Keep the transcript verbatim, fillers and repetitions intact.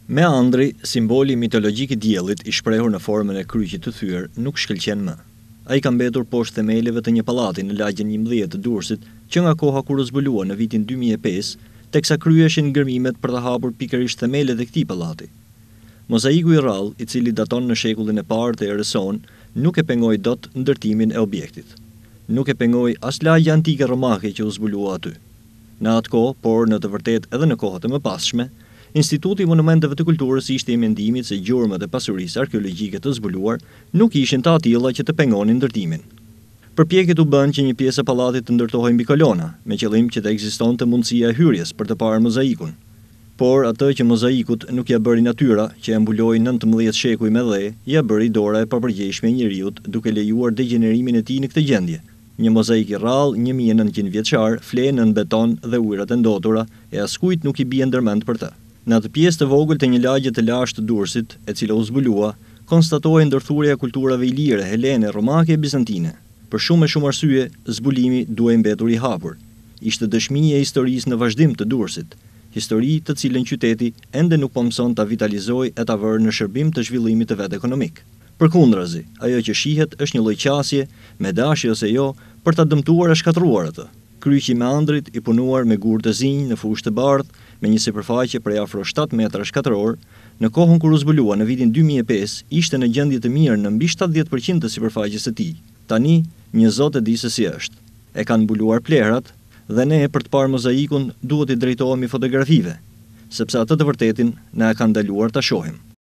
Meandri, simboli mitologjik i diellit i shprehur në formën e kryqit të thyer, nuk shkëlqen më. Ai ka mbetur poshtë themeleve të një pallati në lagjen njëmbëdhjetë të Durrësit, që nga koha kur u zbulua në vitin dy mijë e pesë, teksa kryeshin ngërmimet për të hapur pikërisht themelet e këtij pallati. Mozaiku i rrallë, i cili daton në shekullin e parë të erës sonë, nuk e pengoi dot ndërtimin e objektit. Nuk e pengoi as lagja antike romake që u zbulua aty. Në atë kohë, por në të vërtetë edhe në kohët e mëpasshme, Instituti i Monumenteve të Kulturës ishte i mendimit se gjurmët e pasurisë arkeologjike të zbuluar nuk ishin të atilla që të pengonin ndërtimin. Përpjekjet u bën që një pjesë e pallatit të ndërtohej mbi kolona, me qëllim që të ekzistonte mundësia e hyrjes për të parë mozaikun. Por atë që mozaikut nuk ja bëri natyra, që e mbuloi nëntëmbëdhjetë shekuj me dhe, ja bëri dora e papërgjegjshme e njeriut, duke lejuar degjenerimin e tij në këtë gjendje. Një mozaik i rrallë një mijë e nëntëqind vjeçar, fle nën beton dhe ujërat e ndotura, e askujt nuk i bie ndërmend për të. Në atë pjesë të vogël të një lagje të lashtë të Durrësit, e cila u zbulua, konstatohej ndërthurja e kulturave ilire, helene, romake e bizantine. Për shumë e shumë arsye, zbulimi duhej mbetur i hapur. Ishte dëshmi e historisë në vazhdim të Durrësit, histori të cilën qyteti ende nuk po mëson ta vitalizojë e ta vërë në shërbim të zhvillimit të vet ekonomik. Përkundrazi, ajo që shihet është një lloj qasje, me dashje ose jo, për ta dëmtuar e shkatruar atë. Kryqi i Meandrit, i punuar me gur të zinj në fushë të bardhë, me një sipërfaqe prej afro shtatë metra shkatror, në kohën kur u zbulua në vitin dy mijë e pesë, ishte në gjendje të mirë në mbi shtatëdhjetë përqind të sipërfaqes së tij. Tani, një zot e di se si është. E kanë mbuluar plerat dhe ne për të parë mozaikun duhet i drejtohemi fotografive, sepse atë të vërtetin na e kanë ndaluar ta shohim.